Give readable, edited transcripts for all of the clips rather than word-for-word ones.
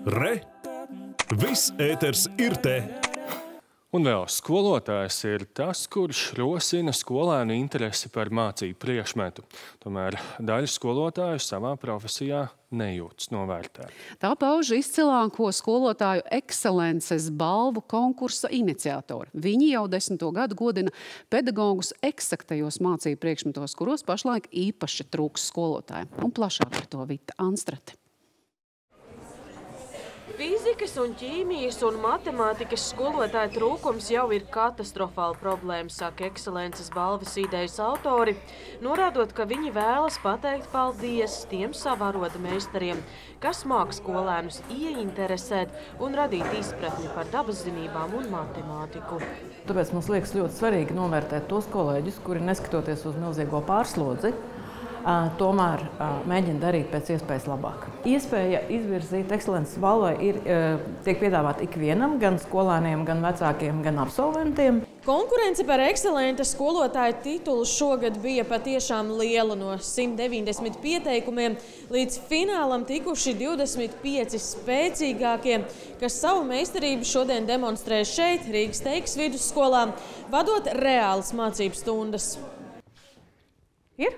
Re! Viss ēters ir te! Un vēl skolotājs ir tas, kurš rosina skolēnu interesi par mācību priekšmetu. Tomēr daļa skolotāju savā profesijā nejūtas novērtēt. Tā pauž izcilāko skolotāju ekscelences balvu konkursa iniciatori. Viņi jau 10. gadu godina pedagogus eksaktajos mācību priekšmetos, kuros pašlaik īpaši trūks skolotāju. Un plašāk par to Vita Anstrate. Fizikas un ķīmijas un matemātikas skolotāju trūkums jau ir katastrofāla problēma, saka ekscelences balvas idejas autori, norādot, ka viņi vēlas pateikt paldies tiem savaroda meistariem, kas māk skolēnus ieinteresēt un radīt izpratni par dabas zinībām un matemātiku. Tāpēc mums liekas ļoti svarīgi novērtēt tos kolēģus, kuri neskatoties uz milzīgo pārslodzi, tomēr mēģina darīt pēc iespējas labāk. Iespēja izvirzīt ekscelences balvai tiek piedāvāta ikvienam, gan skolēniem, gan vecākiem, gan absolventiem. Konkurence par ekscelenta skolotāju titulu šogad bija patiešām liela. No 190 pieteikumiem līdz finālam tikuši 25 spēcīgākie, kas savu meistarību šodien demonstrē šeit, Rīgas Teikas vidusskolā, vadot reālas mācību stundas. Ir?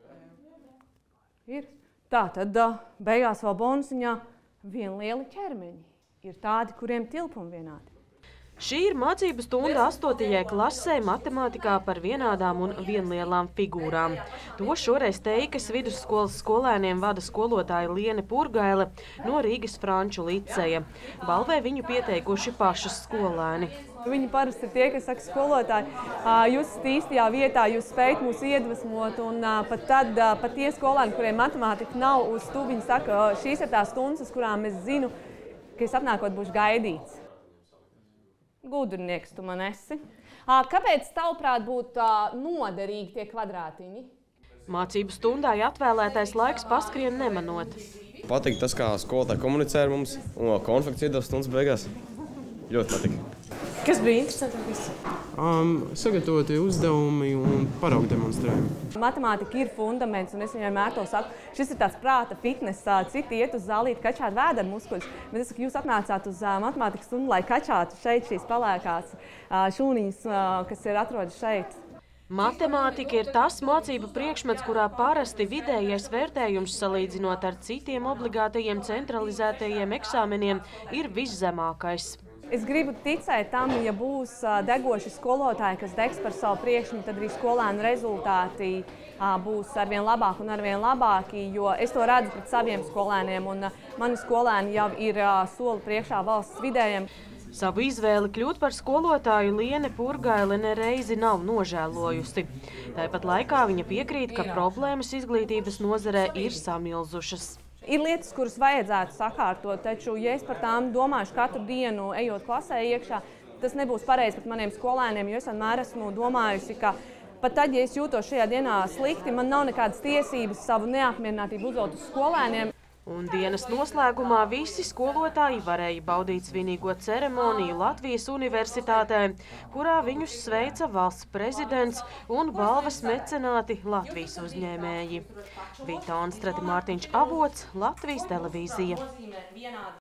Ir. Tātad beigās vēl bonusiņā vienlieli ķermeņi. Ir tādi, kuriem tilpumi vienādi. Šī ir mācību stunda 8. klasē matemātikā par vienādām un vienlielām figūrām. To šoreiz Teikas vidusskolas skolēniem vada skolotāja Liene Purgaile no Rīgas Franču liceja. Balvai viņu pieteikuši pašas skolēni. Viņi parasti ir tie, kas saka, skolotāji, jūs esat īstajā vietā, jūs spējat mūs iedvesmot, un pat tie skolēni, kuriem matemātika nav uz tu, viņi saka, šīs ir tās stundas, uz kurām es zinu, ka es atnākot būšu gaidīts. Gudrinieks tu man esi. Kāpēc tavuprāt būtu noderīgi tie kvadrātiņi? Mācību stundai atvēlētais laiks paskrien nemanot. Patīk tas, kā skolotāji komunicē ar mums, un konfekts iedod stundas beigās. Ļoti patīk. Kas bija interesantākais? Sagatavotie uzdevumi un paraugu demonstrējumi. Matemātika ir fundaments, un es vienmēr to saku, šis ir tāds prāta fitness, citi iet uz zālīti kačāt vēdera muskuļus, bet es saku, jūs atnācāt uz matemātikas stundu, lai kačātu šeit šīs palēkās šūniņas, kas ir atrodas šeit. Matemātika ir tas mācību priekšmets, kurā parasti vidējais vērtējums salīdzinot ar citiem obligātajiem centralizētajiem eksāmeniem ir viszemākais. Es gribu ticēt tam, ja būs degoši skolotāji, kas degs par savu priekšmetu, tad arī skolēnu rezultāti būs arvien labāki un arvien labāki, jo es to redzu pret saviem skolēniem, un mani skolēni jau ir soli priekšā valsts vidējiem. Savu izvēli kļūt par skolotāju Liene Purgaile nereizi nav nožēlojusi. Tāpat laikā viņa piekrīt, ka problēmas izglītības nozarē ir samilzušas. Ir lietas, kuras vajadzētu sakārtot, taču, ja es par tām domāšu katru dienu, ejot klasē iekšā, tas nebūs pareizi pret maniem skolēniem, jo es vienmēr esmu domājusi, ka pat tad, ja es jūtos šajā dienā slikti, man nav nekādas tiesības savu neapmierinātību uzdot uz skolēniem. Un dienas noslēgumā visi skolotāji varēja baudīt svinīgo ceremoniju Latvijas universitātē, kurā viņus sveica valsts prezidents un balvas mecenāti Latvijas uzņēmēji. Vita Anstrate, Mārtiņš Avots, Latvijas televīzija.